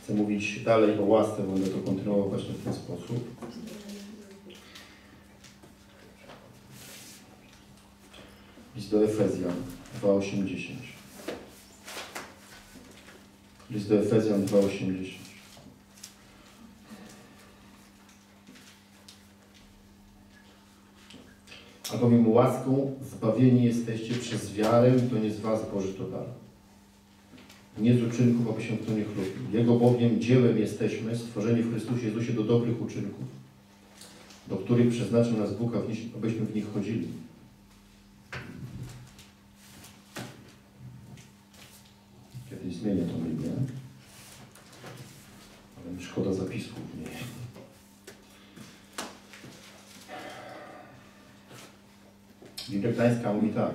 Chcę mówić dalej o łasce, bo będę to kontynuował właśnie w ten sposób. List do Efezjan 2:8-10. List do Efezjan 2:8-10. Albowiem łaską zbawieni jesteście przez wiarę i to nie z was, Boży to dar. Nie z uczynków, aby się kto nie chlubił. Jego bowiem dziełem jesteśmy, stworzeni w Chrystusie Jezusie do dobrych uczynków, do których przeznaczył nas Bóg, abyśmy w nich chodzili. Kiedyś zmienię tą Biblię, ale mi szkoda zapisków w niej. Biblia Gdańska mówi tak.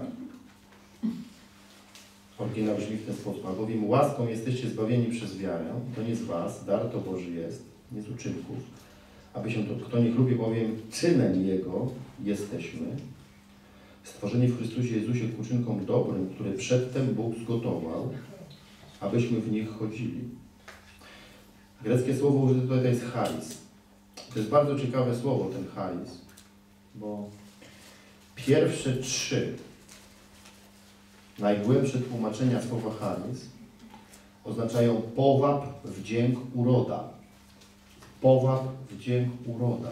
Oryginał brzmi w ten sposób. Albowiem łaską jesteście zbawieni przez wiarę. To nie z was, dar to Boży jest, nie z uczynków. Aby się to kto nie chlubi, bowiem czynem Jego jesteśmy. Stworzeni w Chrystusie Jezusie ku uczynkom dobrym, które przedtem Bóg zgotował, abyśmy w nich chodzili. Greckie słowo użyte tutaj to jest charis. To jest bardzo ciekawe słowo, ten charis, bo pierwsze 3 najgłębsze tłumaczenia słowa charis oznaczają powab, wdzięk, uroda. Powab, wdzięk, uroda.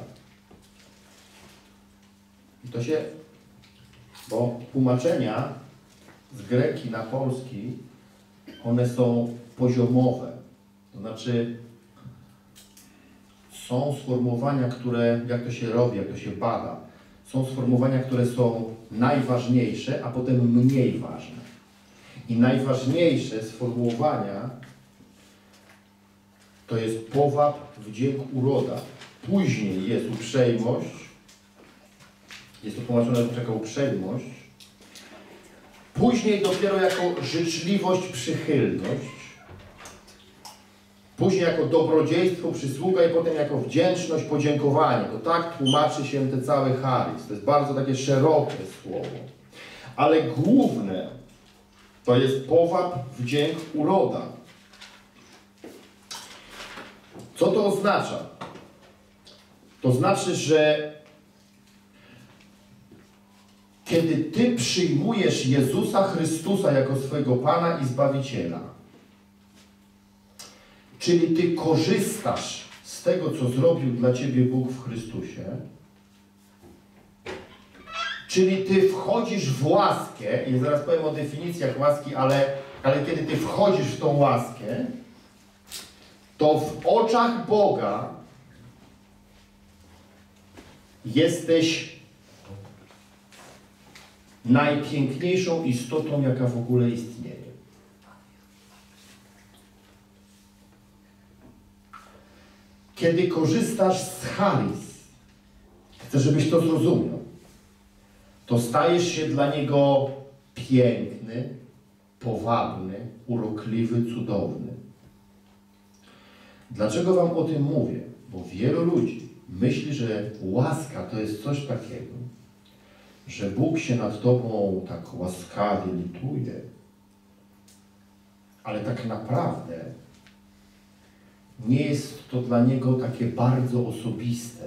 I to się, bo tłumaczenia z greki na polski, one są poziomowe. To znaczy, są sformułowania, które, jak to się robi, jak to się bada, są sformułowania, które są najważniejsze, a potem mniej ważne. I najważniejsze sformułowania to jest powab, wdzięk, uroda. Później jest uprzejmość, jest to tłumaczone jako uprzejmość. Później dopiero jako życzliwość, przychylność. Później jako dobrodziejstwo, przysługa i potem jako wdzięczność, podziękowanie. To tak tłumaczy się ten cały charis. To jest bardzo takie szerokie słowo. Ale główne to jest powab, wdzięk, uroda. Co to oznacza? To znaczy, że kiedy Ty przyjmujesz Jezusa Chrystusa jako swojego Pana i Zbawiciela, czyli Ty korzystasz z tego, co zrobił dla Ciebie Bóg w Chrystusie, czyli Ty wchodzisz w łaskę, i zaraz powiem o definicjach łaski, ale kiedy Ty wchodzisz w tą łaskę, to w oczach Boga jesteś najpiękniejszą istotą, jaka w ogóle istnieje. Kiedy korzystasz z charis, chcę, żebyś to zrozumiał, to stajesz się dla Niego piękny, powabny, urokliwy, cudowny. Dlaczego Wam o tym mówię? Bo wielu ludzi myśli, że łaska to jest coś takiego, że Bóg się nad Tobą tak łaskawie lituje, ale tak naprawdę nie jest to dla Niego takie bardzo osobiste.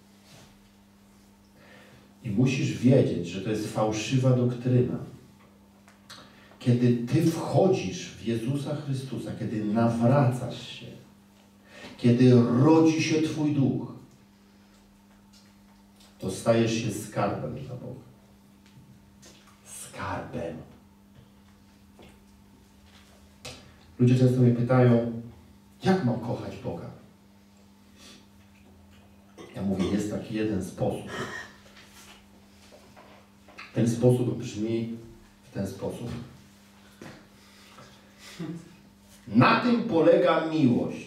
I musisz wiedzieć, że to jest fałszywa doktryna. Kiedy Ty wchodzisz w Jezusa Chrystusa, kiedy nawracasz się, kiedy rodzi się Twój duch, to stajesz się skarbem dla Boga. Skarbem. Ludzie często mnie pytają, jak mam kochać Boga? Ja mówię, jest taki jeden sposób. Ten sposób brzmi w ten sposób. Na tym polega miłość,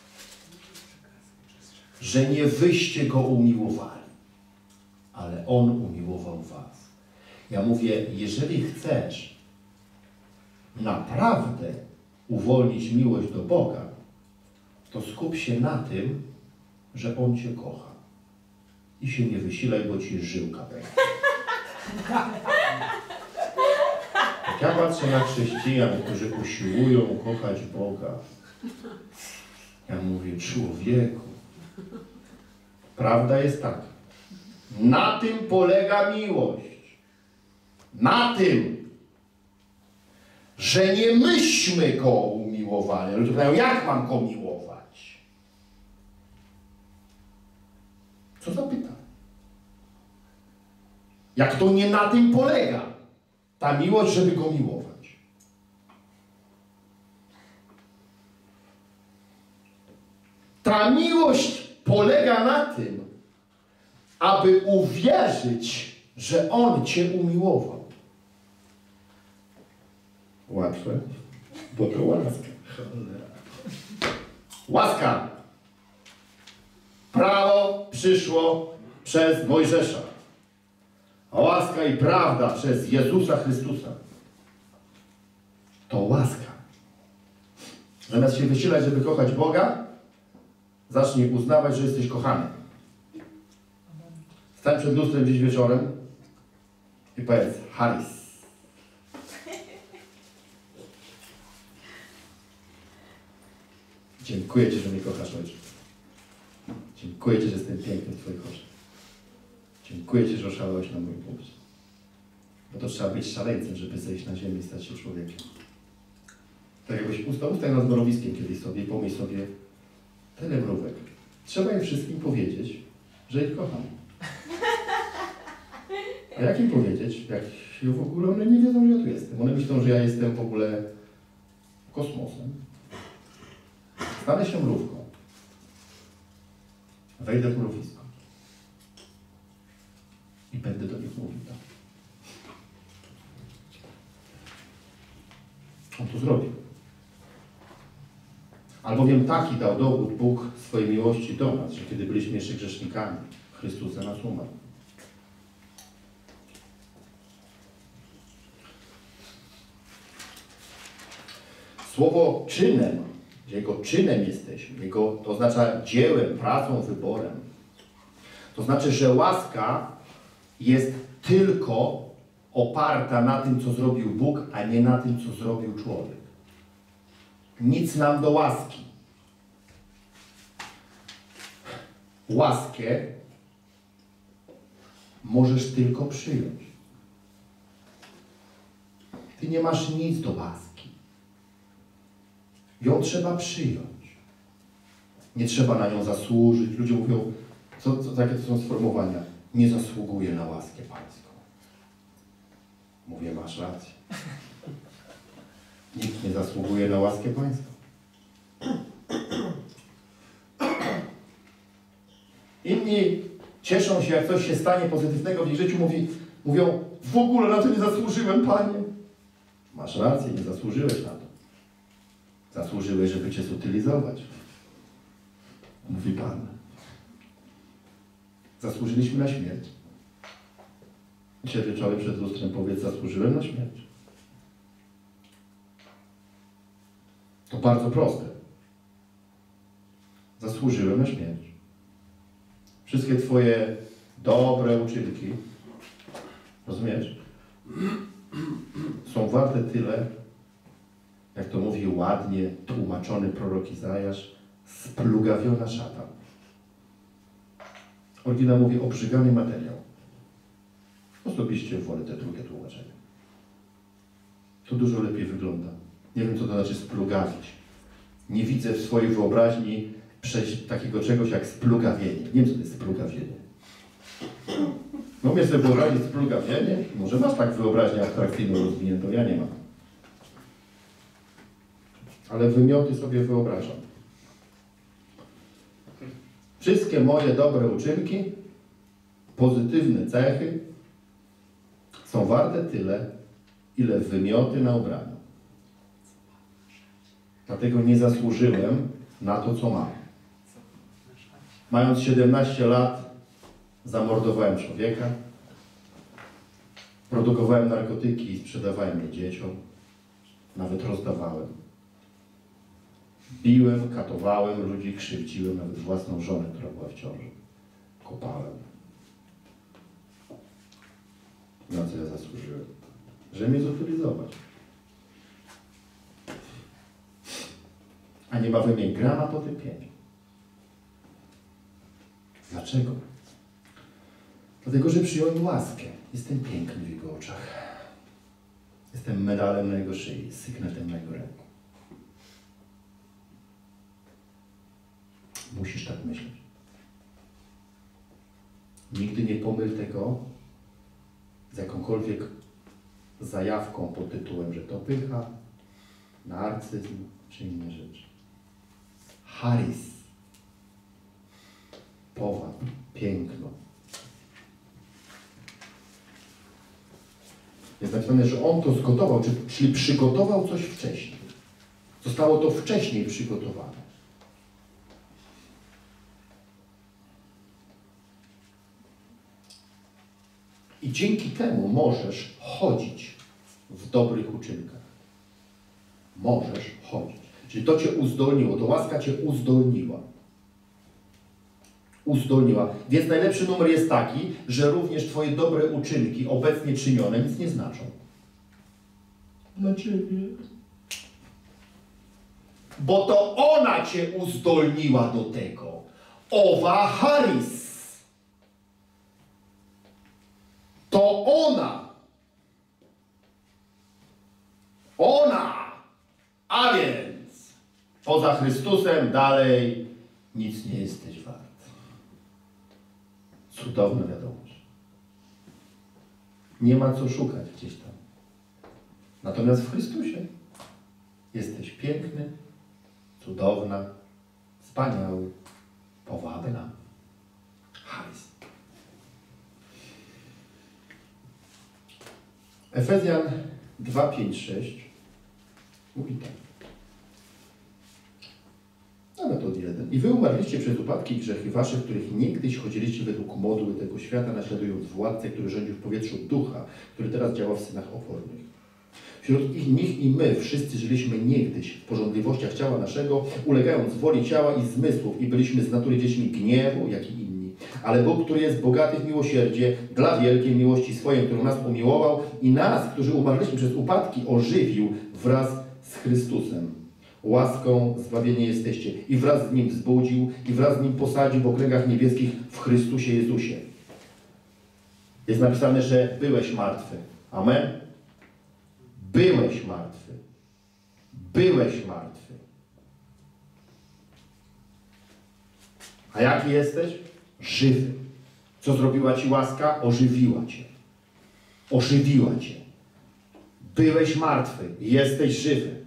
że nie wyście Go umiłowali, ale On umiłował was. Ja mówię, jeżeli chcesz naprawdę uwolnić miłość do Boga, to skup się na tym, że On Cię kocha. I się nie wysilaj, bo Ci żyłka pęknie. Jak ja patrzę na chrześcijan, którzy usiłują kochać Boga, Ja mówię, człowieku, prawda jest taka. Na tym polega miłość. Na tym, że nie myśmy go umiłowali. Ludzie pytają, jak mam go miłować? Co za pytanie? Jak to nie na tym polega? Ta miłość, żeby go miłować. Ta miłość polega na tym, aby uwierzyć, że On Cię umiłował. Łatwe, bo to łaska. Łaska. Prawo przyszło przez Mojżesza, a łaska i prawda przez Jezusa Chrystusa. To łaska. Zamiast się wysilać, żeby kochać Boga, zacznij uznawać, że jesteś kochany. Stań przed lustrem dziś wieczorem i powiedz, Haris. Dziękuję Ci, że mnie kochasz, Ojcze. Dziękuję Ci, że jestem piękny w Twoich oczach. Dziękuję Ci, że oszalałeś na mój punkt. Bo to trzeba być szaleńcem, żeby zejść na ziemię i stać się człowiekiem. Tak jakbyś ustań nad mrowiskiem kiedyś sobie i pomyśl sobie, tyle mrówek. Trzeba im wszystkim powiedzieć, że ich kocham. A jak im powiedzieć? Jak w ogóle one nie wiedzą, że ja tu jestem. One myślą, że ja jestem w ogóle kosmosem. Stanę się mrówką. Wejdę w mrowisko. I będę do nich mówił tak. On to zrobił. Albowiem taki dał dowód Bóg swojej miłości do nas, że kiedy byliśmy jeszcze grzesznikami, Chrystus za nas umarł. Słowo czynem, że Jego czynem jesteśmy, Jego, to oznacza dziełem, pracą, wyborem. To znaczy, że łaska jest tylko oparta na tym, co zrobił Bóg, a nie na tym, co zrobił człowiek. Nic nam do łaski. Łaskę możesz tylko przyjąć. Ty nie masz nic do łaski. Ją trzeba przyjąć. Nie trzeba na nią zasłużyć. Ludzie mówią, jakie to są sformułowania? Nie zasługuję na łaskę pańską. Mówię, masz rację. Nikt nie zasługuje na łaskę pańską. Inni cieszą się, jak coś się stanie pozytywnego w ich życiu, mówią, w ogóle na to nie zasłużyłem, Panie. Masz rację, nie zasłużyłeś na to. Zasłużyłeś, żeby Cię zutylizować. Mówi Pan. Zasłużyliśmy na śmierć. Dzisiaj wieczorem przed lustrem powiedz, zasłużyłem na śmierć. To bardzo proste. Zasłużyłem na śmierć. Wszystkie Twoje dobre uczynki, rozumiesz, są warte tyle, jak to mówi ładnie tłumaczony prorok Izajasz, splugawiona szata. Oryginał mówi obrzygany materiał. Osobiście wolę te drugie tłumaczenie. To dużo lepiej wygląda. Nie wiem, co to znaczy splugawić. Nie widzę w swojej wyobraźni takiego czegoś jak splugawienie. Nie wiem, co to jest splugawienie. No umiem sobie wyobrazić splugawienie? Może masz tak wyobraźnię abstrakcyjną rozwiniętą, ja nie mam. Ale wymioty sobie wyobrażam. Wszystkie moje dobre uczynki, pozytywne cechy są warte tyle, ile wymioty na ubraniu. Dlatego nie zasłużyłem na to, co mam. Mając 17 lat, zamordowałem człowieka, produkowałem narkotyki i sprzedawałem je dzieciom, nawet rozdawałem. Biłem, katowałem ludzi, krzywdziłem nawet własną żonę, która była w ciąży. Kopałem. Na co ja zasłużyłem? Żeby mnie zutylizować. a niebawem jej grama potępienia. Dlaczego? Dlatego, że przyjąłem łaskę. Jestem piękny w jego oczach. Jestem medalem na jego szyi, sygnetem na jego ręku. Musisz tak myśleć. Nigdy nie pomyl tego z jakąkolwiek zajawką pod tytułem, że to pycha, narcyzm czy inne rzeczy. Charis, powab, piękno. Jest napisane, że on to zgotował, czyli przygotował coś wcześniej. Zostało to wcześniej przygotowane. I dzięki temu możesz chodzić w dobrych uczynkach. Możesz chodzić. Czyli to Cię uzdolniło, to łaska Cię uzdolniła. Uzdolniła. Więc najlepszy numer jest taki, że również Twoje dobre uczynki obecnie czynione nic nie znaczą. Dla Ciebie. Bo to ona Cię uzdolniła do tego. Owa charis. To ona. Ona. A więc poza Chrystusem dalej nic nie jesteś wart. Cudowna wiadomość. Nie ma co szukać gdzieś tam. Natomiast w Chrystusie jesteś piękny, cudowna, wspaniały, powabna. Charis. Efezjan 2, 5, 6 mówi tak. Nawet od 1. I wy umarliście przez upadki i grzechy wasze, w których niegdyś chodziliście według modły tego świata, naśladując władcę, który rządzi w powietrzu ducha, który teraz działa w synach opornych. Wśród nich i my wszyscy żyliśmy niegdyś w pożądliwościach ciała naszego, ulegając woli ciała i zmysłów i byliśmy z natury dziećmi gniewu, jak i inni. Ale Bóg, który jest bogaty w miłosierdzie, dla wielkiej miłości swojej, którą nas umiłował i nas, którzy umarliśmy przez upadki, ożywił wraz z Chrystusem. Łaską zbawieni jesteście i wraz z Nim wzbudził i wraz z Nim posadził w okręgach niebieskich w Chrystusie Jezusie. Jest napisane, że byłeś martwy. Amen? Byłeś martwy. Byłeś martwy. A jaki jesteś? Żywy. Co zrobiła Ci łaska? Ożywiła Cię. Ożywiła Cię. Byłeś martwy. Jesteś żywy.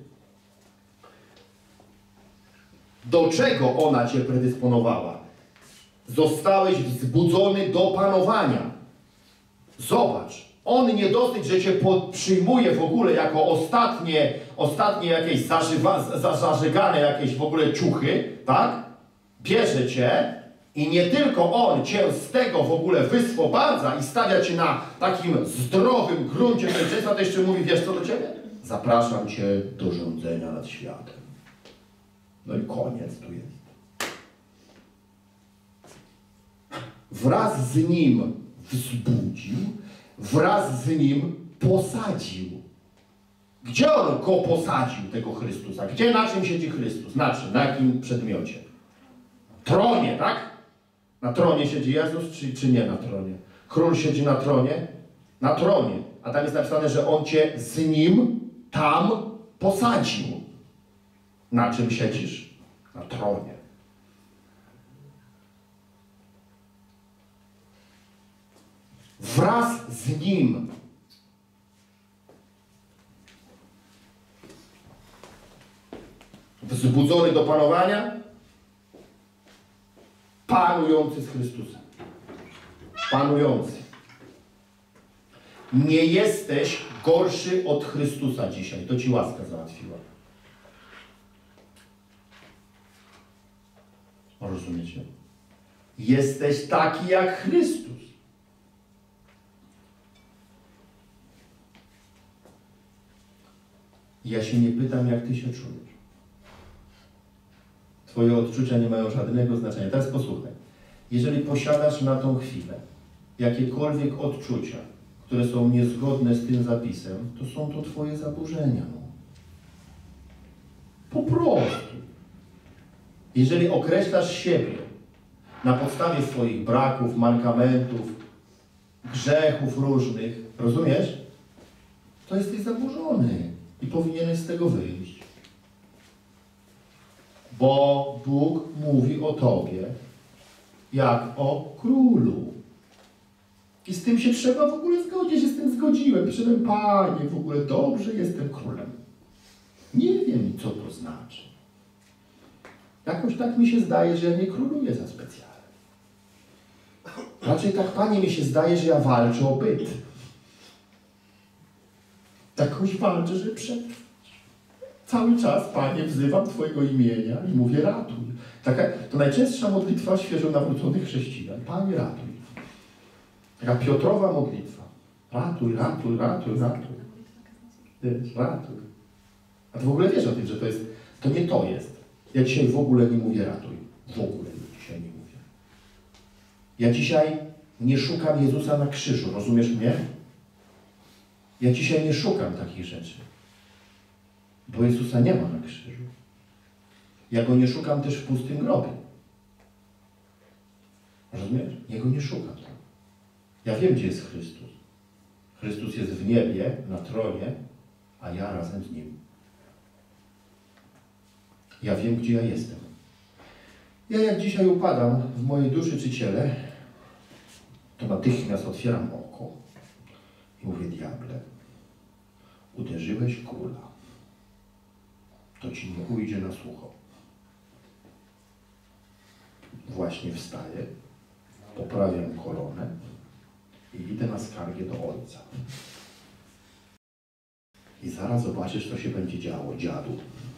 Do czego ona Cię predysponowała? Zostałeś wzbudzony do panowania. Zobacz, on nie dosyć, że Cię przyjmuje w ogóle jako ostatnie jakieś zażegane jakieś w ogóle ciuchy, tak? Bierze Cię i nie tylko on Cię z tego w ogóle wyswobadza i stawia Cię na takim zdrowym gruncie męczeństwa, to jeszcze mówi, wiesz co do Ciebie? Zapraszam Cię do rządzenia nad światem. No i koniec tu jest. Wraz z Nim wzbudził, wraz z Nim posadził. Gdzie On go posadził, tego Chrystusa? Gdzie, na czym siedzi Chrystus? Na czym? Na jakim przedmiocie? Tronie, tak? Na tronie siedzi Jezus, czy nie na tronie? Król siedzi na tronie? Na tronie. A tam jest napisane, że On Cię z Nim tam posadził. Na czym siedzisz? Na tronie. Wraz z Nim. Wzbudzony do panowania, panujący z Chrystusem. Panujący. Nie jesteś gorszy od Chrystusa dzisiaj. To Ci łaska załatwiła. Rozumiecie? Jesteś taki jak Chrystus. Ja się nie pytam, jak Ty się czujesz. Twoje odczucia nie mają żadnego znaczenia. Teraz posłuchaj. Jeżeli posiadasz na tą chwilę jakiekolwiek odczucia, które są niezgodne z tym zapisem, to są to Twoje zaburzenia. No. Po prostu. Jeżeli określasz siebie na podstawie swoich braków, mankamentów, grzechów różnych, rozumiesz? To jesteś zaburzony i powinieneś z tego wyjść. Bo Bóg mówi o tobie jak o królu. I z tym się trzeba w ogóle zgodzić. Ja się z tym zgodziłem. Przyszedłem, Panie, w ogóle dobrze, jestem królem. Nie wiem, co to znaczy. Jakoś tak mi się zdaje, że ja nie króluję za specjalnie. Raczej tak, Panie, mi się zdaje, że ja walczę o byt. Jakoś walczę, że przetrwać. Cały czas, Panie, wzywam Twojego imienia i mówię, ratuj. To najczęstsza modlitwa świeżo nawróconych chrześcijan. Panie, ratuj. Taka Piotrowa modlitwa. Ratuj, ratuj, ratuj, ratuj. Wiesz, ratuj. A Ty w ogóle wiesz o tym, że to nie to jest. Ja dzisiaj w ogóle nie mówię ratuj. W ogóle dzisiaj nie mówię. Ja dzisiaj nie szukam Jezusa na krzyżu. Rozumiesz mnie? Ja dzisiaj nie szukam takich rzeczy. Bo Jezusa nie ma na krzyżu. Ja Go nie szukam też w pustym grobie. Rozumiesz? Ja Go nie szukam tam. Ja wiem, gdzie jest Chrystus. Chrystus jest w niebie, na tronie, a ja razem z Nim. Ja wiem, gdzie ja jestem. Ja jak dzisiaj upadam w mojej duszy czy ciele, to natychmiast otwieram oko i mówię, diable, uderzyłeś króla. To ci nie ujdzie na sucho. Właśnie wstaję, poprawiam koronę i idę na skargę do Ojca. I zaraz zobaczysz, co się będzie działo, dziadu.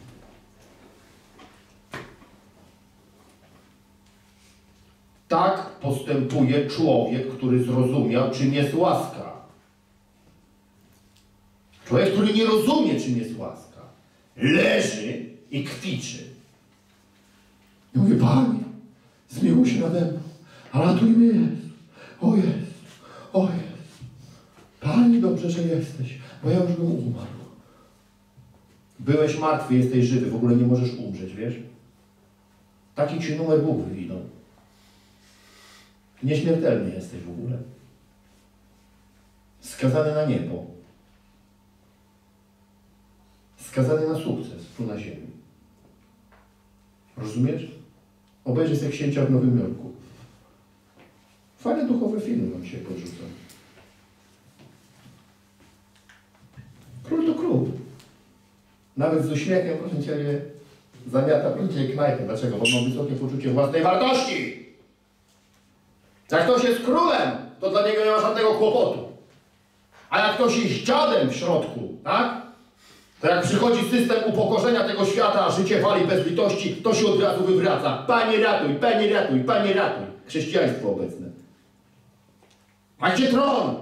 Tak postępuje człowiek, który zrozumiał, czym jest łaska. Człowiek, który nie rozumie, czym jest łaska, leży i kwiczy. I mówi, Panie, zmiłuj się nade mną, a ratuj mnie, Jezu. O Jezu, o Jezu. Panie, dobrze, że jesteś, bo ja już bym umarł. Byłeś martwy, jesteś żywy, w ogóle nie możesz umrzeć, wiesz? Taki ci numer Bóg wywinął. Nieśmiertelny jesteś w ogóle. Skazany na niebo. Skazany na sukces tu na ziemi. Rozumiesz? Obejrzyj sobie Księcia w Nowym Jorku. Fajne duchowe filmy wam się podrzucą. Król to król. Nawet z uśmiechem, proszę Ciebie, zamiata proszę knajpę. Dlaczego? Bo ma wysokie poczucie własnej wartości. Jak ktoś jest królem, to dla niego nie ma żadnego kłopotu. A jak ktoś jest dziadem w środku, tak? To jak przychodzi system upokorzenia tego świata, a życie wali bez litości, to się od razu wywraca. Panie ratuj, Panie ratuj, Panie ratuj. Chrześcijaństwo obecne. A gdzie tron?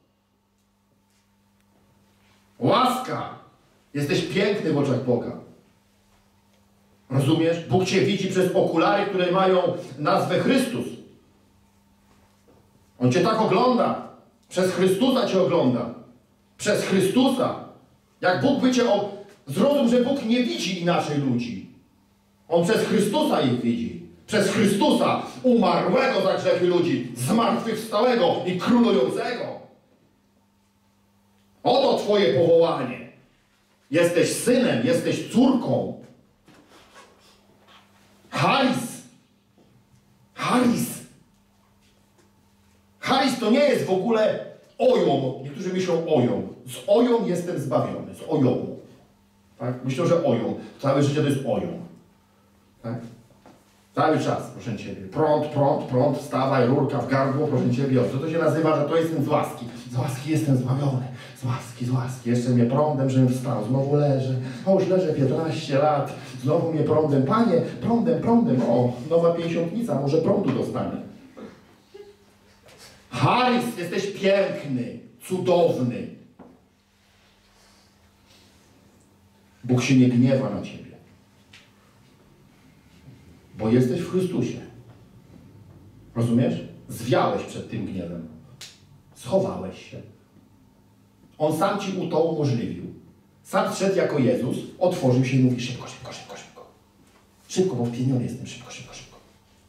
Łaska. Jesteś piękny w oczach Boga. Rozumiesz? Bóg Cię widzi przez okulary, które mają nazwę Chrystus. On Cię tak ogląda. Przez Chrystusa Cię ogląda. Przez Chrystusa. Jak Bóg by Cię... Zrozum, że Bóg nie widzi inaczej ludzi. On przez Chrystusa ich widzi. Przez Chrystusa, umarłego za grzechy ludzi, zmartwychwstałego i królującego. Oto Twoje powołanie. Jesteś synem, jesteś córką. Charis. Charis. Charis to nie jest w ogóle oją. Niektórzy myślą oją. Z oją jestem zbawiony. Z oją. Tak? Myślą, że oją. Całe życie to jest oją. Tak? Cały czas, proszę Ciebie. Prąd, prąd, prąd. Wstawaj, rurka w gardło, proszę Ciebie. Co to się nazywa? Że to jestem z łaski. Z łaski jestem zbawiony. Z łaski, z łaski. Jeszcze mnie prądem, żebym wstał. Znowu leżę. O, już leżę 15 lat. Znowu mnie prądem. Panie, prądem, prądem. O, nowa pięćdziesiątnica. Może prądu dostanę. Charis, jesteś piękny, cudowny. Bóg się nie gniewa na Ciebie. Bo jesteś w Chrystusie. Rozumiesz? Zwiałeś przed tym gniewem. Schowałeś się. On sam Ci to umożliwił. Sam szedł jako Jezus, otworzył się i mówi szybko, szybko, szybko, szybko. Szybko, bo wpieniony jestem. Szybko, szybko, szybko.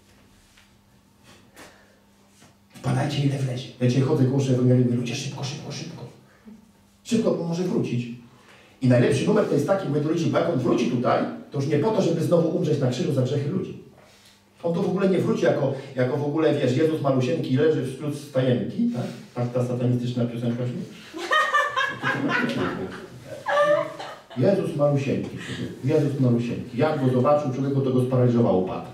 Wpadajcie, ile wlezie. Ja dzisiaj chodzę koło szefa, mówię, ludzie, szybko, szybko, szybko. Szybko, bo może wrócić. I najlepszy numer to jest taki, mówię do ludzi, bo jak on wróci tutaj, to już nie po to, żeby znowu umrzeć na krzyżu za grzechy ludzi. On tu w ogóle nie wróci jako w ogóle, wiesz, Jezus malusieńki leży wśród stajenki, tak? Tak ta satanistyczna piosenka się? Jezus malusieńki, Jezus malusieńki. Jak go zobaczył, człowieku, to go sparaliżowało pat.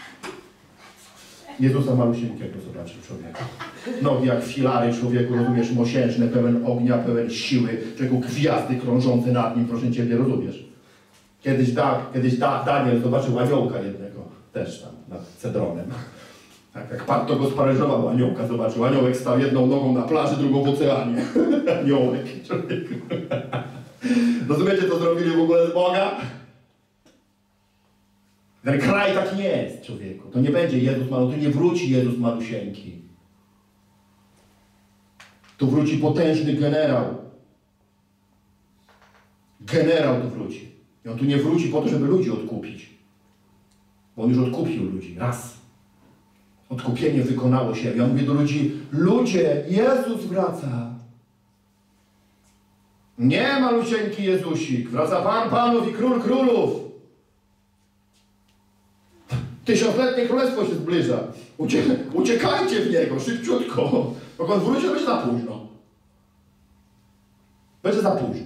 Jezusa malusieńkiego zobaczył człowieka. Nogi jak filary, człowieku, rozumiesz, mosiężne, pełen ognia, pełen siły, człowieku, gwiazdy krążące nad nim, proszę Ciebie, rozumiesz? Kiedyś Daniel zobaczył aniołka jednego, też tam, nad Cedronem. Tak, jak Pan to go sparaliżował, aniołka zobaczył. Aniołek stał jedną nogą na plaży, drugą w oceanie. Aniołek, człowieku. Rozumiecie, co zrobili w ogóle z Boga? Ten kraj tak nie jest, człowieku. To nie będzie Jezus malusieńki, tu nie wróci Jezus malusieńki. Tu wróci potężny generał. Generał tu wróci. I on tu nie wróci po to, żeby ludzi odkupić. Bo on już odkupił ludzi. Raz. Odkupienie wykonało się. Ja mówię do ludzi, ludzie, Jezus wraca. Nie malusieńki Jezusik. Wraca Pan Panów i Król Królów. Tysiącletnie królestwo się zbliża. Uciekajcie w niego, szybciutko. Bo on wróci, to będzie za późno. Będzie za późno.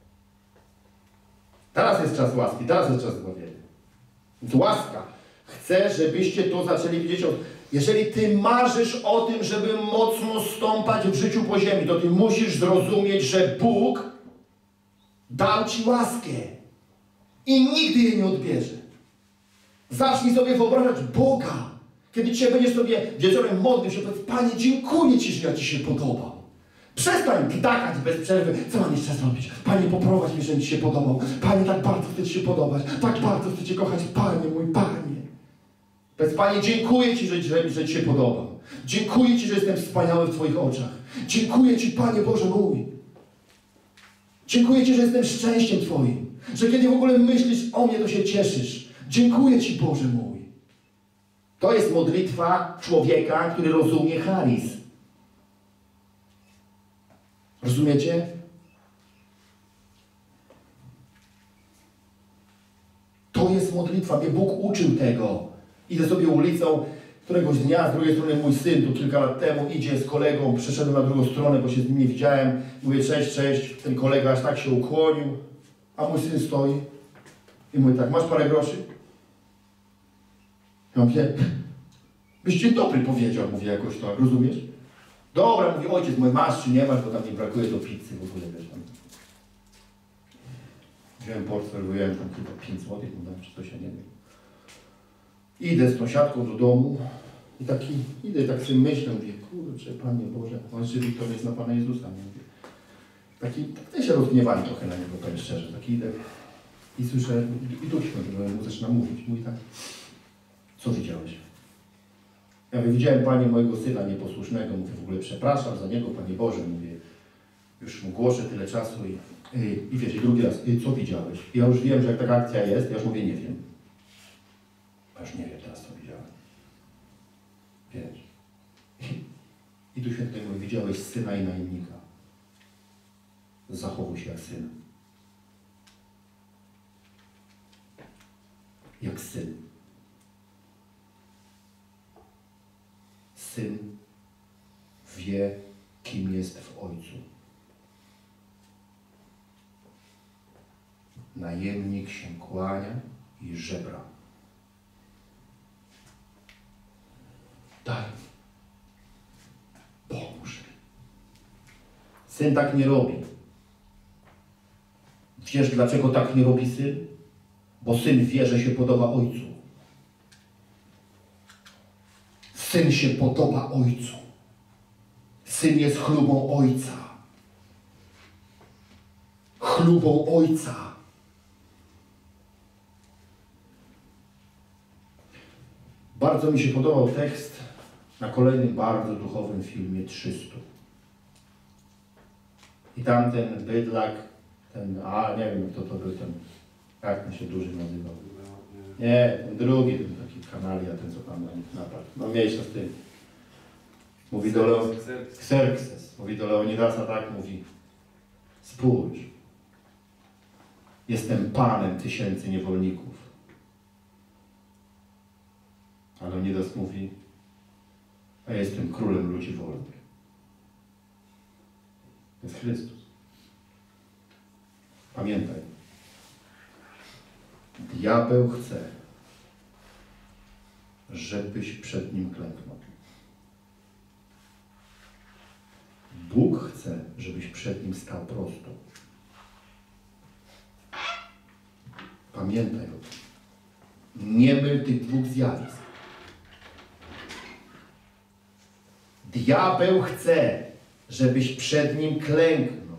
Teraz jest czas łaski, teraz jest czas zbawienia. Więc łaska. Chcę, żebyście to zaczęli widzieć. Jeżeli ty marzysz o tym, żeby mocno stąpać w życiu po ziemi, to ty musisz zrozumieć, że Bóg dał ci łaskę i nigdy jej nie odbierze. Zacznij sobie wyobrażać Boga. Kiedy dzisiaj będziesz sobie wieczorem modlił się, powiedz, Panie, dziękuję Ci, że ja Ci się podobał. Przestań ptakać bez przerwy. Co mam jeszcze zrobić? Panie, poprowadź mnie, żebym Ci się podobał. Panie, tak bardzo chcę Ci się podobać. Tak bardzo chcę Cię kochać. Panie, mój Panie. Powiedz, Panie, dziękuję Ci, że Ci się podobam. Dziękuję Ci, że jestem wspaniały w Twoich oczach. Dziękuję Ci, Panie Boże mój. Dziękuję Ci, że jestem szczęściem Twoim. Że kiedy w ogóle myślisz o mnie, to się cieszysz. Dziękuję Ci, Boże mój. To jest modlitwa człowieka, który rozumie charyz. Rozumiecie? To jest modlitwa. Mnie Bóg uczył tego. Idę sobie ulicą któregoś dnia, z drugiej strony mój syn tu kilka lat temu idzie z kolegą, przeszedłem na drugą stronę, bo się z nim nie widziałem. Mówię, cześć, cześć. Ten kolega aż tak się ukłonił, a mój syn stoi. I mówi tak, masz parę groszy? Ja mówię, byś dzień dobry powiedział, mówię jakoś tak, rozumiesz? Dobra, mówi ojciec, mój masz czy nie masz, bo tam nie brakuje do pizzy w ogóle, wiesz tam. Wziąłem portfel, wyjąłem tam chyba 5 zł, czy coś, ja nie wiem. Idę z tą siatką do domu i idę tak sobie myślę, mówię, kurczę, Panie Boże, on czy Wiktor jest na Pana Jezusa, nie mówię. Tak się rozgniewałem trochę na niego, powiem szczerze, taki idę i słyszę, i tu święty, że mu zaczyna mówić, mówi tak, co widziałeś? Ja mówię, widziałem, Panie, mojego syna nieposłusznego, mówię, w ogóle przepraszam za niego, Panie Boże, mówię, już mu głoszę tyle czasu i wiesz, i drugi raz, co widziałeś? I ja już wiem, że jak taka akcja jest, ja już mówię, nie wiem. Ja już nie wiem teraz, co widziałem. Wiesz. I tu święty mówi, widziałeś syna i najemnika. Zachowuj się jak syn. Jak syn. Syn wie, kim jest w Ojcu. Najemnik się kłania i żebra. Daj. Pomóż mi. Syn tak nie robi. Wiesz, dlaczego tak nie robi syn? Bo syn wie, że się podoba Ojcu. Syn się podoba Ojcu. Syn jest chlubą Ojca. Chlubą Ojca. Bardzo mi się podobał tekst na kolejnym bardzo duchowym filmie 300. I tamten bydlak, nie wiem kto to był, jak ten się duży nazywał. Nie, ten drugi, ten taki kanalia, ten co tam na nich napadł. No mniejsza z tym. Mówi do Xerxes. Mówi do Leonidasa tak, mówi. Spójrz. Jestem panem tysięcy niewolników. A Leonidas mówi, a ja jestem królem ludzi wolnych. To jest Chrystus. Pamiętaj. Diabeł chce, żebyś przed nim klęknął. Bóg chce, żebyś przed nim stał prosto. Pamiętaj o tym. Nie myl tych dwóch zjawisk. Diabeł chce, żebyś przed nim klęknął.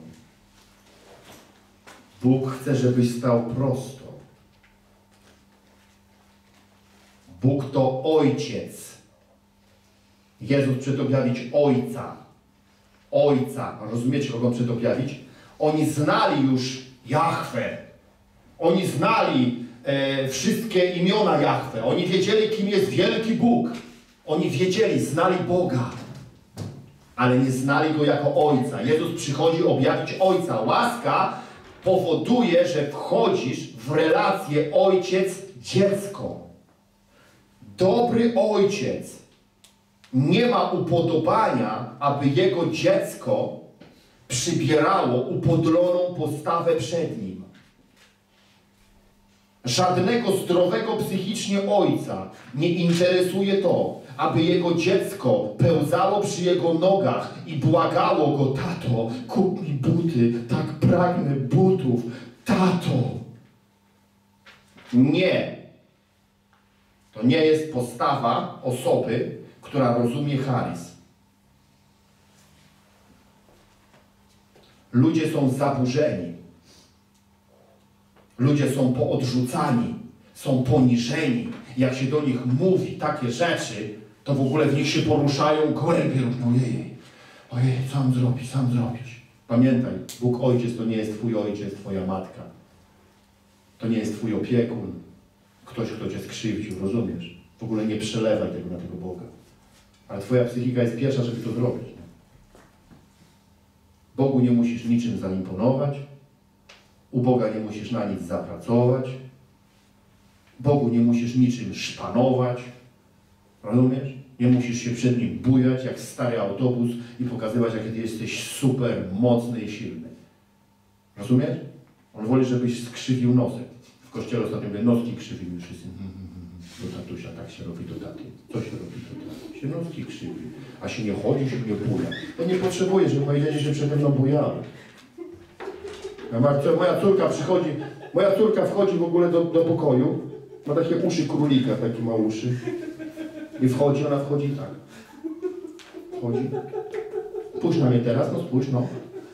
Bóg chce, żebyś stał prosto. Bóg to Ojciec. Jezus przed objawić Ojca. Ojca. Rozumiecie, kogo przed objawić? Oni znali już Jahwe. Oni znali wszystkie imiona Jahwe. Oni wiedzieli, kim jest wielki Bóg. Oni wiedzieli, znali Boga. Ale nie znali Go jako Ojca. Jezus przychodzi objawić Ojca. Łaska powoduje, że wchodzisz w relację ojciec-dziecko. Dobry ojciec nie ma upodobania, aby jego dziecko przybierało upodloną postawę przed nim. Żadnego zdrowego psychicznie ojca nie interesuje to, aby jego dziecko pełzało przy jego nogach i błagało go: tato, kup mi buty, tak pragnę butów, tato. Nie. To nie jest postawa osoby, która rozumie charyzm. Ludzie są zaburzeni. Ludzie są poodrzucani, są poniżeni. Jak się do nich mówi takie rzeczy, to w ogóle w nich się poruszają gołębie. Ojej, sam zrobić. Pamiętaj, Bóg Ojciec to nie jest Twój ojciec, Twoja matka. To nie jest Twój opiekun. Ktoś, kto Cię skrzywdził, rozumiesz? W ogóle nie przelewaj tego na tego Boga. Ale Twoja psychika jest pierwsza, żeby to zrobić. Nie? Bogu nie musisz niczym zaimponować. U Boga nie musisz na nic zapracować. Bogu nie musisz niczym szpanować. Rozumiesz? Nie musisz się przed nim bujać jak stary autobus i pokazywać, jak ty jesteś super mocny i silny. Rozumiesz? On woli, żebyś skrzywił nosek. W kościele ostatnio mówię, noski krzywił już wszyscy. Do tatusia, tak się robi do taty. Co się robi do taty? Się noski krzywi. A się nie chodzi, się nie buja. To nie potrzebuje, żeby moje dzieci się przede mną bujały. Moja córka wchodzi w ogóle do pokoju, ma takie uszy królika, takie ma uszy. I wchodzi, ona wchodzi tak. Wchodzi. Spójrz na mnie teraz, no spójrz, no.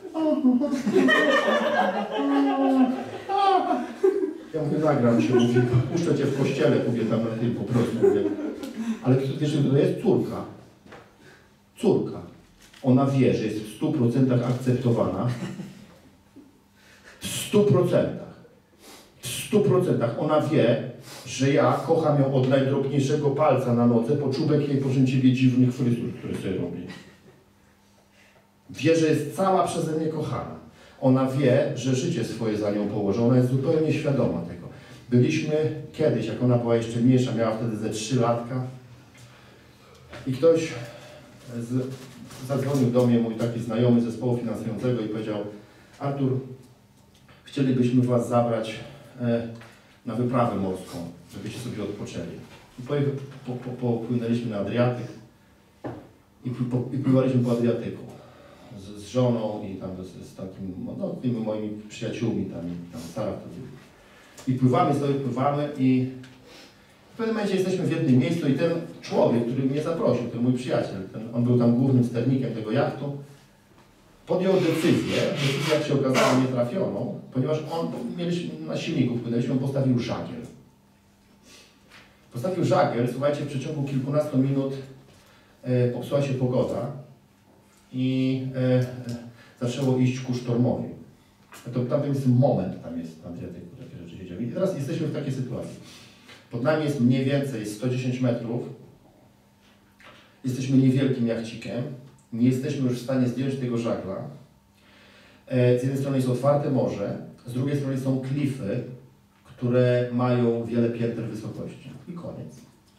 Ja mówię, nagram się, mówię, puszczę cię w kościele, mówię tam na tym po prostu, mówię. Ale wiesz, że to jest córka. Córka. Ona wie, że jest w 100% akceptowana. W 100%. W 100%. Ona wie, że ja kocham ją od najdrobniejszego palca na nodze, po czubek jej, proszę Ciebie, dziwnych fryzur, które sobie robi. Wie, że jest cała przeze mnie kochana. Ona wie, że życie swoje za nią położy. Ona jest zupełnie świadoma tego. Byliśmy kiedyś, jak ona była jeszcze mniejsza, miała wtedy ze 3 latka. I ktoś zadzwonił do mnie, mój taki znajomy z zespołu finansującego i powiedział: Artur, chcielibyśmy Was zabrać na wyprawę morską, żebyście sobie odpoczęli. I popłynęliśmy na Adriatyk i pływaliśmy po Adriatyku z żoną i tam z takimi, no, tymi moimi przyjaciółmi, tam Sara wtedy. I pływamy i w pewnym momencie jesteśmy w jednym miejscu i ten człowiek, który mnie zaprosił, ten mój przyjaciel, on był tam głównym sternikiem tego jachtu, podjął decyzję, jak się okazało nietrafioną, ponieważ mieliśmy na silniku wpłynęliśmy, on postawił żagiel. Postawił żagiel, słuchajcie, w przeciągu kilkunastu minut popsuła się pogoda i zaczęło iść ku sztormowi. Tam jest moment, tam jest na Adriatyku, takie rzeczy się dzieją. I teraz jesteśmy w takiej sytuacji. Pod nami jest mniej więcej 110 metrów. Jesteśmy niewielkim jachcikiem. Nie jesteśmy już w stanie zdjąć tego żagla. Z jednej strony jest otwarte morze, z drugiej strony są klify, które mają wiele pięter wysokości. I koniec.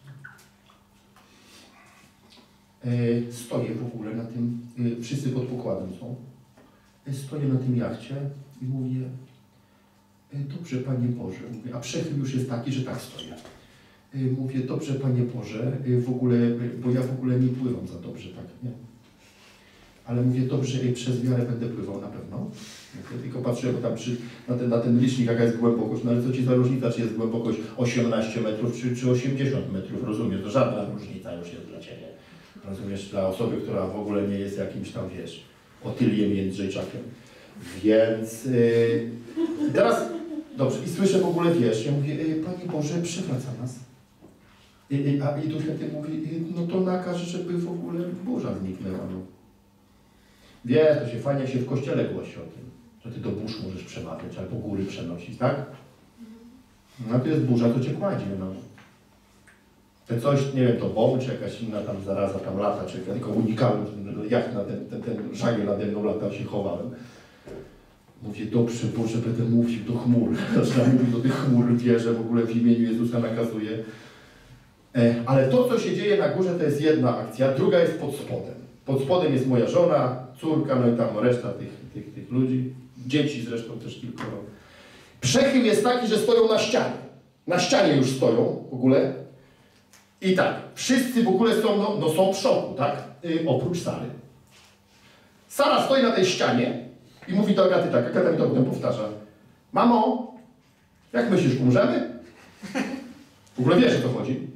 Stoję w ogóle na tym, wszyscy pod pokładem są. Stoję na tym jachcie i mówię, dobrze Panie Boże, mówię, a przechył już jest taki, że tak stoję. Mówię, dobrze Panie Boże, w ogóle, bo ja w ogóle nie pływam za dobrze, tak, nie? Ale mówię, dobrze, przez wiarę będę pływał na pewno. Ja tylko patrzyłem tam na ten licznik, jaka jest głębokość, no ale co Ci za różnica, czy jest głębokość 18 metrów, czy 80 metrów, rozumiesz? To żadna różnica już jest dla Ciebie. Rozumiesz, dla osoby, która w ogóle nie jest jakimś tam, wiesz, Otyliem Jędrzejczakiem. Więc teraz, dobrze, i słyszę w ogóle, wiesz, ja mówię, Panie Boże, przewraca nas. I tu święty mówi, no to nakaż, żeby w ogóle burza zniknęła. No. Wiesz, to się fajnie, jak się w kościele głosi o tym, że Ty do burz możesz przemawiać, albo góry przenosić, tak? No to jest burza, to Cię kładzie, no. To coś, nie wiem, to bomb, czy jakaś inna tam zaraza tam lata, czy ja tylko unikałem, jak na ten żagiel nade mną latał, się chowałem. Mówię, dobrze, Boże, będę mówił do chmur. Zaczynam mówić do tych chmur, wierzę, w ogóle w imieniu Jezusa nakazuję. Ale to, co się dzieje na górze, to jest jedna akcja, druga jest pod spodem. Pod spodem jest moja żona, córka, no i tam reszta tych ludzi. Dzieci zresztą też kilkoro. Przechył jest taki, że stoją na ścianie. Na ścianie już stoją w ogóle. I tak, wszyscy w ogóle są, są w szoku, tak? Oprócz Sary. Sara stoi na tej ścianie i mówi do Agaty tak, Agata mi to potem powtarza. Mamo, jak myślisz, umrzemy? W ogóle wiesz, o co chodzi.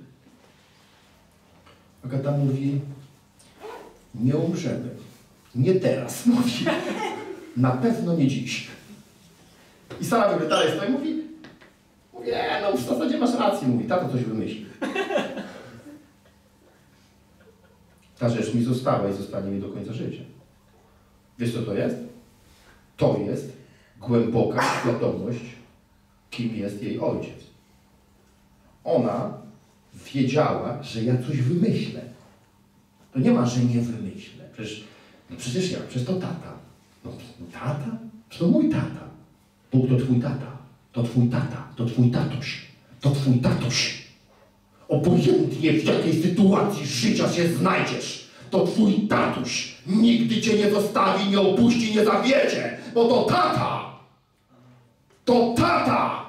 Agata mówi, nie umrzemy. Nie teraz, mówi. Na pewno nie dziś. I Sara dalej stoi i mówi, no w zasadzie masz rację, mówi, tato coś wymyśli. Ta rzecz mi została i zostanie mi do końca życia. Wiesz, co to jest? To jest głęboka świadomość, kim jest jej ojciec. Ona wiedziała, że ja coś wymyślę. To nie ma, że nie wymyślę. Przecież jak? Przecież to tata. No tata? To mój tata. Bóg to twój tata. To twój tata. To twój tatuś. To twój tatuś. Obojętnie w jakiej sytuacji życia się znajdziesz, to twój tatuś nigdy cię nie zostawi, nie opuści, nie zawiedzie, bo to tata! To tata!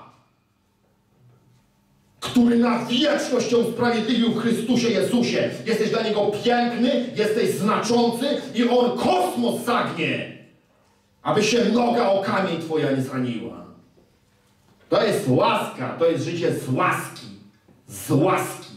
Który na wieczność cię usprawiedliwił w Chrystusie Jezusie. Jesteś dla Niego piękny, jesteś znaczący i On kosmos zagnie, aby się noga o kamień twoja nie zraniła. To jest łaska, to jest życie z łaski. Z łaski.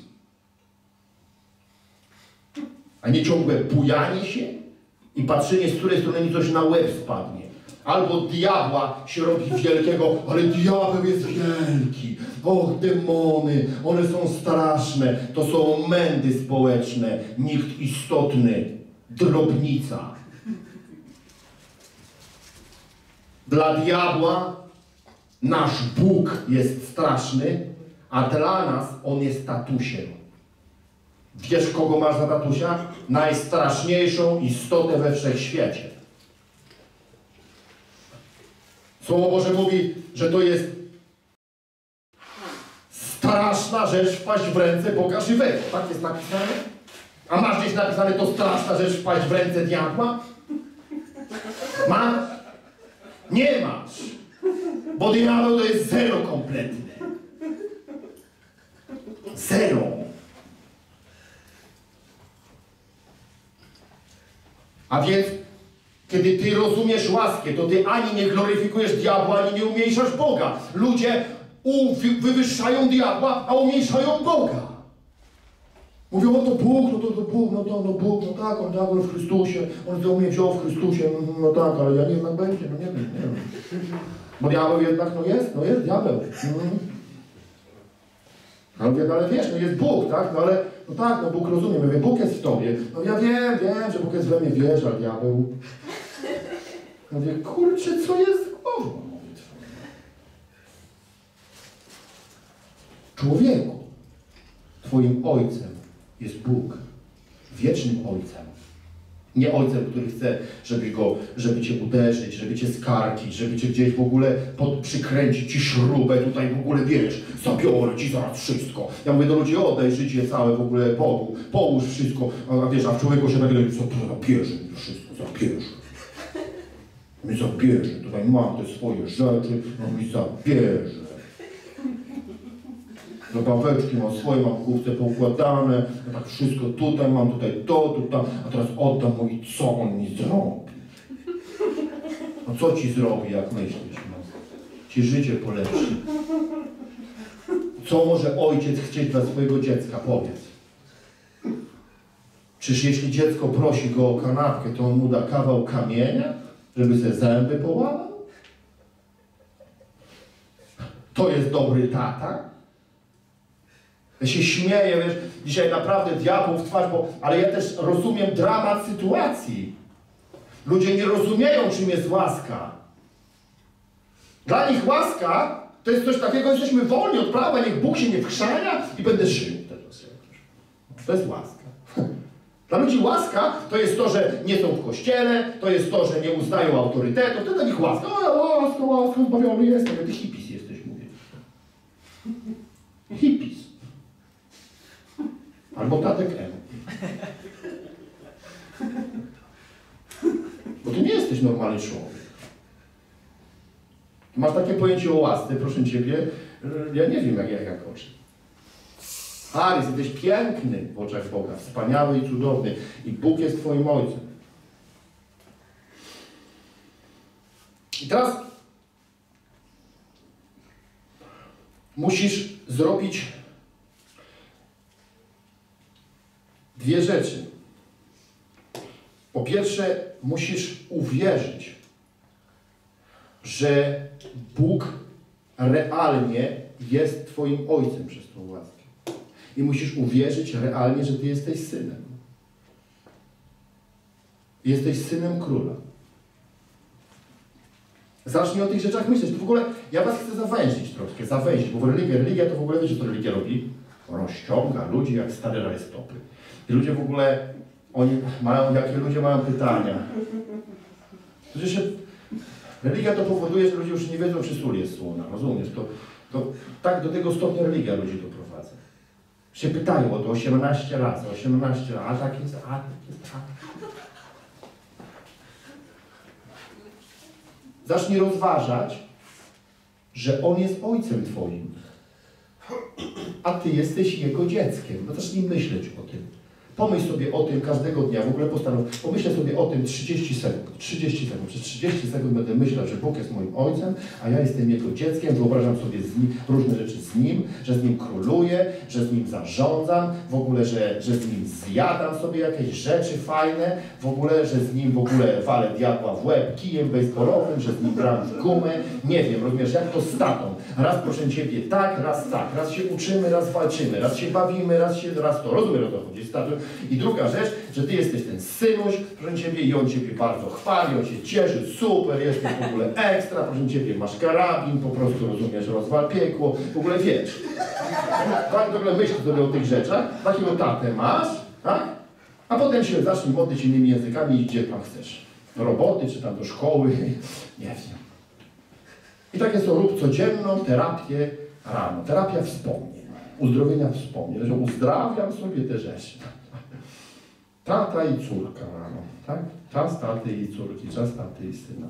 A nie ciągłe bujanie się i patrzenie, z której strony mi coś na łeb spadnie. Albo od diabła się robi wielkiego, ale diabeł jest wielki. Och, demony, one są straszne. To są mędy społeczne. Nikt istotny. Drobnica. Dla diabła nasz Bóg jest straszny, a dla nas On jest tatusiem. Wiesz, kogo masz za tatusia? Najstraszniejszą istotę we wszechświecie. Słowo Boże mówi, że to jest straszna rzecz wpaść w ręce Boga żywego. Tak jest napisane? A masz gdzieś napisane, to straszna rzecz wpaść w ręce diabła? Masz? Nie masz. Bo diabeł to jest zero kompletne. Zero. A więc, kiedy ty rozumiesz łaskę, to ty ani nie gloryfikujesz diabła, ani nie umniejszasz Boga. Ludzie wywyższają diabła, a umniejszają Boga. Mówią, to Bóg, no to Bóg, no Bóg, no tak, on diabeł w Chrystusie, on to mnie wziął w Chrystusie, no tak, ale ja nie wiem jak będzie, no nie wiem. Bo diabeł jednak, jest diabeł. Ale wiesz, jest Bóg, tak? Bóg rozumie, mówię, Bóg jest w tobie. No ja wiem, że Bóg jest we mnie, wiesz, ale diabeł. Ja mówię, kurczę, co jest z głową? Człowieku, twoim ojcem jest Bóg. Wiecznym ojcem. Nie ojcem, który chce, żeby cię uderzyć, żeby cię skarcić, żeby cię gdzieś w ogóle przykręcić ci śrubę, tutaj w ogóle wiesz, zabiorę ci zaraz wszystko. Ja mówię do ludzi, oddaj życie całe w ogóle Bogu, połóż wszystko, a wiesz, a w człowieku się nagle zabierze mi wszystko, zabierze. Mi zabierze, tutaj mam te swoje rzeczy, no mi zabierze. Zabaweczki mam swoje, mam w główce poukładane, ja tak wszystko tutaj mam, tutaj to, tutaj, a teraz oddam mu i co on mi zrobi? No co ci zrobi, jak myślisz? No? Ci życie polepszy. Co może ojciec chcieć dla swojego dziecka? Powiedz. Czyż jeśli dziecko prosi go o kanapkę, to on mu da kawał kamienia, żeby sobie zęby połamał? To jest dobry tata? Ja się śmieję, wiesz, dzisiaj naprawdę diabeł w twarz, ale ja też rozumiem dramat sytuacji. Ludzie nie rozumieją, czym jest łaska. Dla nich łaska to jest coś takiego, jesteśmy wolni od prawa, niech Bóg się nie wchrzania i będę żył teraz. To jest łaska. Dla ludzi łaska to jest to, że nie są w kościele, to jest to, że nie uznają autorytetu, to dla nich łaska. O, łaska, zbawiony jestem. Ty hippies jesteś, mówię. Hippies. Albo tatek M. Bo ty nie jesteś normalny człowiek. Masz takie pojęcie o łasce, proszę Ciebie, ja nie wiem jak oczy. Harris, jesteś piękny w oczach Boga, wspaniały i cudowny. I Bóg jest Twoim Ojcem. I teraz musisz zrobić dwie rzeczy. Po pierwsze, musisz uwierzyć, że Bóg realnie jest Twoim Ojcem przez tą łaskę. I musisz uwierzyć realnie, że Ty jesteś synem. Jesteś synem króla. Zacznij o tych rzeczach myśleć. To w ogóle, ja Was chcę zawęzić troszkę, bo religia to w ogóle, wiecie, co religia robi? Rozciąga ludzi jak stare rajstopy. I ludzie w ogóle, jakie ludzie mają pytania. Religia to powoduje, że ludzie już nie wiedzą, czy sól jest słona, rozumiesz? To tak do tego stopnia religia ludzi doprowadza. Się pytają o to 18 razy, a tak jest, a tak jest, a tak. Zacznij rozważać, że On jest Ojcem Twoim, a Ty jesteś Jego dzieckiem. No zacznij myśleć o tym. Pomyśl sobie o tym każdego dnia, w ogóle pomyślę sobie o tym 30 sekund. 30 sekund. Przez 30 sekund będę myślał, że Bóg jest moim Ojcem, a ja jestem Jego dzieckiem. Wyobrażam sobie różne rzeczy z Nim, że z Nim króluję, że z Nim zarządzam, w ogóle, że z Nim zjadam sobie jakieś rzeczy fajne, w ogóle, że z Nim walę diabła w łeb kijem baseballowym, że z Nim gram w gumę. Nie wiem, rozumiesz, jak to z tatą. Raz proszę Ciebie tak, raz się uczymy, raz walczymy, raz się bawimy, raz to. Rozumiesz, o to chodzi z tatą. I druga rzecz, że Ty jesteś ten synuś, proszę Ciebie, i on Ciebie bardzo chwali, on się cieszy, super, jesteś w ogóle ekstra, proszę Ciebie, masz karabin, po prostu rozumiesz, rozwal piekło, w ogóle wiesz. Tak, w ogóle myśl sobie o tych rzeczach, takiego tatę masz, tak? A potem się zacznij modlić innymi językami i gdzie tam chcesz. Do roboty, czy tam do szkoły, nie wiem. I takie są, rób codzienną terapię rano, terapia wspomnień, uzdrowienia wspomnień, że uzdrawiam sobie te rzeczy. Tata i córka rano, tak? Czas taty i córki, czas taty i syna.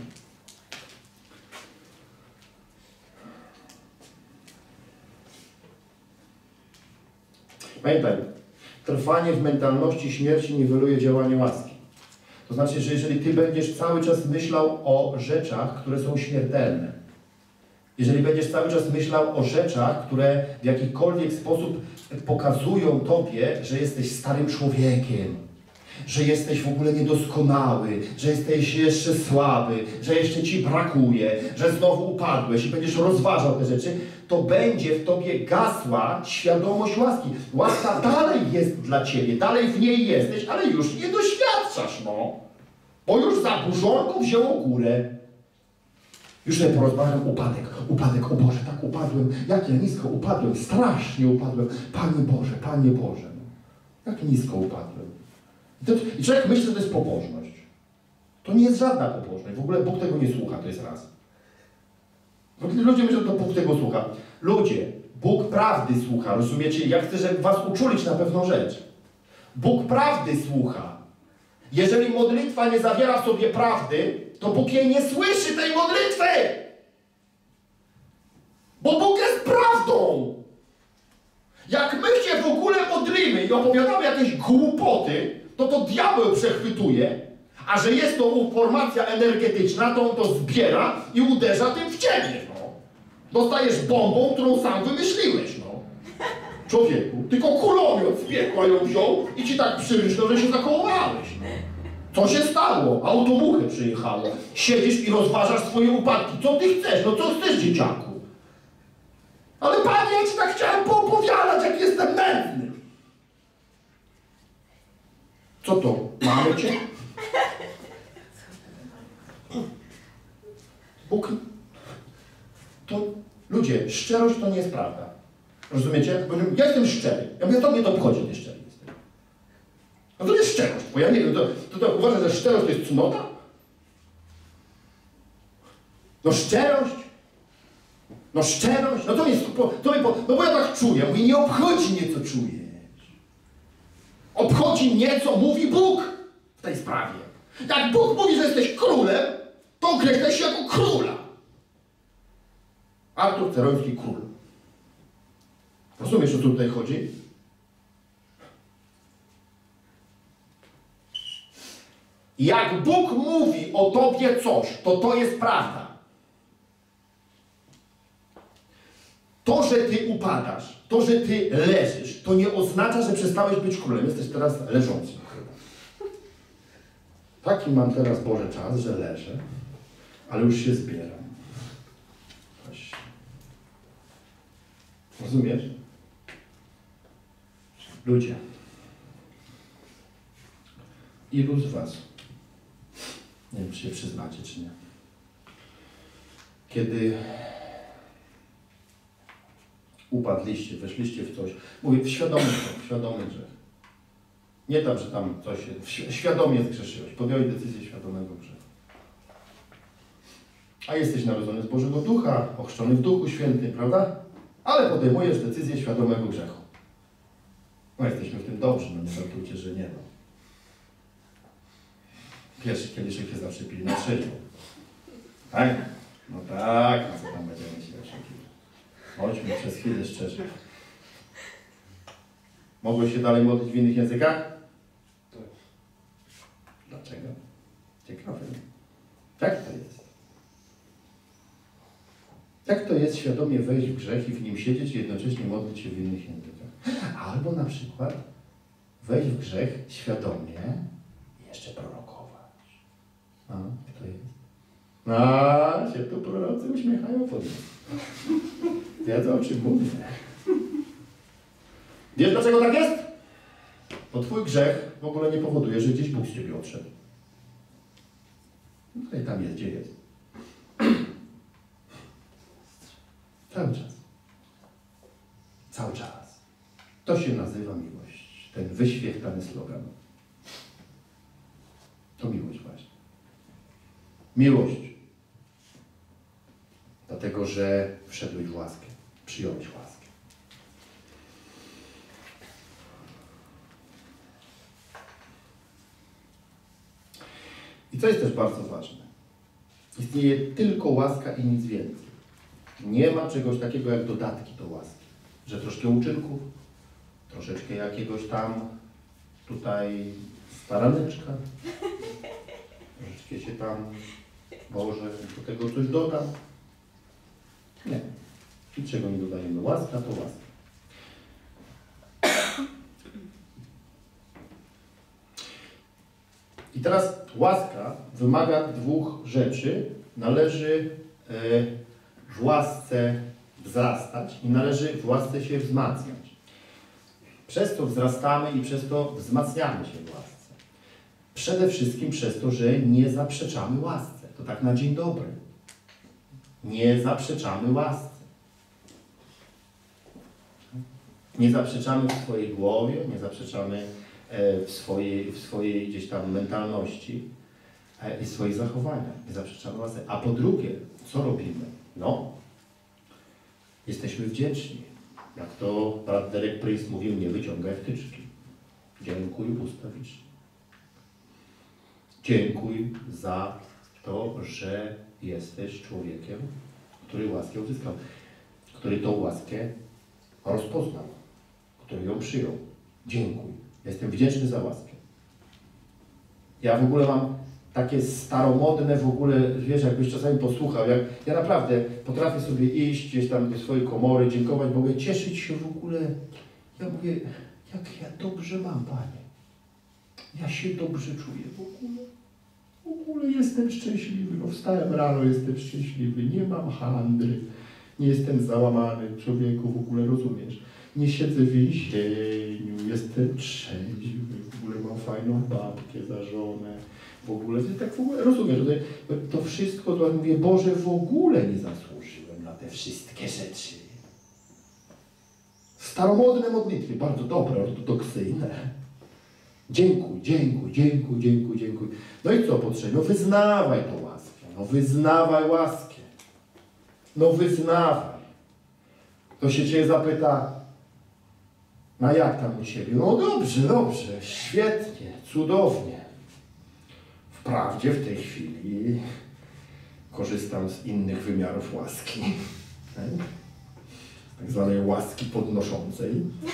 Pamiętaj, trwanie w mentalności śmierci niweluje działanie łaski. To znaczy, że jeżeli Ty będziesz cały czas myślał o rzeczach, które są śmiertelne, jeżeli będziesz cały czas myślał o rzeczach, które w jakikolwiek sposób pokazują Tobie, że jesteś starym człowiekiem, że jesteś w ogóle niedoskonały, że jesteś jeszcze słaby, że jeszcze Ci brakuje, że znowu upadłeś i będziesz rozważał te rzeczy, to będzie w Tobie gasła świadomość łaski. Łaska dalej jest dla Ciebie, dalej w niej jesteś, ale już nie doświadczasz, no. Bo już zaburzonko wzięło górę. Już sobie porozmawiam, upadek, o Boże, tak upadłem, jak ja nisko upadłem, strasznie upadłem. Panie Boże, no. Jak nisko upadłem. I człowiek myśli, że to jest pobożność. To nie jest żadna pobożność. W ogóle Bóg tego nie słucha, to jest raz. Ludzie myślą, że to Bóg tego słucha. Ludzie, Bóg prawdy słucha, rozumiecie? Ja chcę, żeby was uczulić na pewną rzecz. Bóg prawdy słucha. Jeżeli modlitwa nie zawiera w sobie prawdy, to Bóg jej nie słyszy, tej modlitwy. Bo Bóg jest prawdą. Jak my się w ogóle modlimy i opowiadamy jakieś głupoty, to diabeł przechwytuje, a że jest to informacja energetyczna, to on to zbiera i uderza tym w ciebie, no. Dostajesz bombą, którą sam wymyśliłeś, no. Człowieku, tylko kulomiot z piekła ją wziął i ci tak przyrysnął, że się zakołowałeś, no. Co się stało? Autobuchę przyjechało. Siedzisz i rozważasz swoje upadki. Co ty chcesz? No co chcesz, dzieciaku? Ale Panie, ja ci tak chciałem poopowiadać, jak jestem mętny. Co to? Mamy cię? Bóg... To... Ludzie, szczerość to nie jest prawda. Rozumiecie? Bo ja jestem szczery. Ja mówię, to mnie to obchodzi, ty szczery jesteś. No to jest szczerość, bo ja nie wiem, to uważasz, że szczerość to jest cnota? No szczerość? No szczerość? No to jest... No bo ja tak czuję. Mówię, nie obchodzi mnie, co czujesz. Obchodzi mnie, co mówi Bóg w tej sprawie. Jak Bóg mówi, że jesteś królem, to określaj się jako króla. Artur Ceroński, król. Rozumiesz, o co tutaj chodzi? Jak Bóg mówi o tobie coś, to jest prawda. To, że ty upadasz, to, że ty leżysz, to nie oznacza, że przestałeś być królem. Jesteś teraz leżącym królem. Taki mam teraz, Boże, czas, że leżę, ale już się zbieram. Właśnie. Rozumiesz? Ludzie. Ilu z was, nie wiem, czy się przyznacie, czy nie, kiedy upadliście, weszliście w coś, mówię, w świadomy grzech. Nie tam, że tam coś świadomie zgrzeszyłeś, podjąłeś decyzję świadomego grzechu. A jesteś narodzony z Bożego Ducha, ochrzczony w Duchu Świętym, prawda? Ale podejmujesz decyzję świadomego grzechu. No jesteśmy w tym dobrzy, no nie żartujcie, że nie, no. Pierwszy kieliszek się zawsze pili na trzeźwo. Tak? No tak, no co tam będziemy się oszukiwać. Bądźmy przez chwilę szczerzy. Mogłeś się dalej modlić w innych językach? Tak. Dlaczego? Ciekawe. Jak to jest? Jak to jest świadomie wejść w grzech i w nim siedzieć i jednocześnie modlić się w innych językach? Albo na przykład wejść w grzech świadomie i jeszcze prorokować. A, kto jest? A, się tu prorocy uśmiechają pod nas. Wiedzą, o czym mówię. Wiesz, dlaczego tak jest? Bo twój grzech w ogóle nie powoduje, że gdzieś Bóg z ciebie odszedł. No i tam jest, gdzie jest. Cały czas. Cały czas. To się nazywa miłość. Ten wyświechtany slogan. To miłość właśnie. Miłość. Dlatego, że wszedłeś w łaskę. Przyjąłeś łaskę. I co jest też bardzo ważne. Istnieje tylko łaska i nic więcej. Nie ma czegoś takiego jak dodatki do łaski. Że troszkę uczynków, troszeczkę jakiegoś tam tutaj staraneczka, troszeczkę się tam, Boże, do tego coś dodam. Nie. Niczego nie dodajemy. Łaska to łaska. I teraz łaska wymaga dwóch rzeczy. Należy w łasce wzrastać i należy w łasce się wzmacniać. Przez to wzrastamy i przez to wzmacniamy się w łasce. Przede wszystkim przez to, że nie zaprzeczamy łasce. To tak na dzień dobry. Nie zaprzeczamy łasce. Nie zaprzeczamy w swojej głowie, nie zaprzeczamy w swojej gdzieś tam mentalności i swoich zachowaniach. Nie zaprzeczamy łasce. A po drugie, co robimy? No, jesteśmy wdzięczni. Jak to brat Derek Prince mówił, nie wyciągaj wtyczki. Dziękuj ustawicznie. Dziękuj za to, że jesteś człowiekiem, który łaskę uzyskał, który tą łaskę rozpoznał, który ją przyjął. Dziękuj. Jestem wdzięczny za łaskę. Ja w ogóle mam takie staromodne w ogóle, wiesz, jakbyś czasami posłuchał, ja naprawdę potrafię sobie iść gdzieś tam do swojej komory, dziękować, mogę cieszyć się w ogóle. Ja mówię, jak ja dobrze mam, Panie. Ja się dobrze czuję w ogóle. W ogóle jestem szczęśliwy. No, wstałem rano, jestem szczęśliwy. Nie mam handry. Nie jestem załamany człowieku, w ogóle rozumiesz. Nie siedzę w więzieniu, jestem trzeźwy, w ogóle mam fajną babkę za żonę. W ogóle, tak w ogóle, rozumiesz, to wszystko, to mówię, Boże, w ogóle nie zasłużyłem na te wszystkie rzeczy. Staromodne modlitwy, bardzo dobre, ortodoksyjne. Dziękuj, dziękuj, dziękuj, dziękuj, dziękuj. No i co potrzeba? No wyznawaj tą łaskę, no wyznawaj łaskę. No wyznawaj. Ktoś się Cię zapyta, no jak tam u Ciebie? No dobrze, dobrze, świetnie, cudownie. Wprawdzie w tej chwili korzystam z innych wymiarów łaski. Tak zwanej łaski podnoszącej.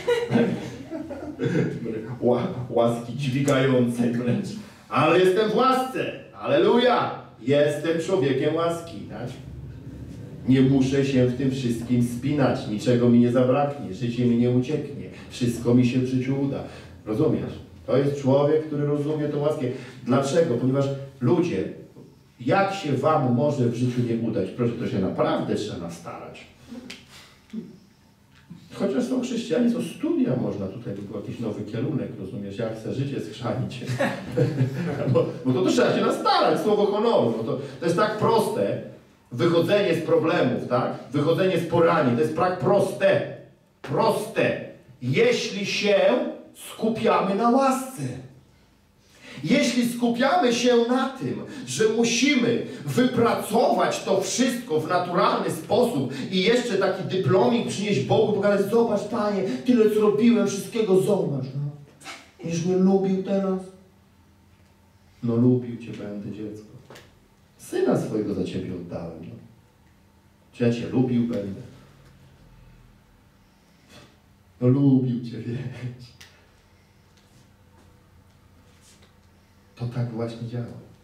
Łaski dźwigającej wręcz. Ale jestem w łasce. Alleluja! Jestem człowiekiem łaski. Tak? Nie muszę się w tym wszystkim spinać. Niczego mi nie zabraknie. Życie mi nie ucieknie. Wszystko mi się w życiu uda. Rozumiesz? To jest człowiek, który rozumie tę łaskę. Dlaczego? Ponieważ ludzie, jak się wam może w życiu nie udać? Proszę, to się naprawdę trzeba starać. Chociaż są chrześcijanie, to studia można, tutaj by był jakiś nowy kierunek, rozumiesz, jak chce życie schrzanić. bo to trzeba się nastarać, słowo honoru. No to jest tak proste, wychodzenie z problemów, tak? Wychodzenie z porani, to jest tak proste. Proste. Jeśli się skupiamy na łasce. Jeśli skupiamy się na tym, że musimy wypracować to wszystko w naturalny sposób i jeszcze taki dyplomik przynieść Bogu, pokazać, zobacz Panie, tyle co robiłem, wszystkiego zobacz. No. Będziesz mnie lubił teraz? No lubił Cię będę, dziecko. Syna swojego za Ciebie oddałem. No. Czy ja Cię lubił będę? No lubił Cię, wiesz. To tak właśnie działa.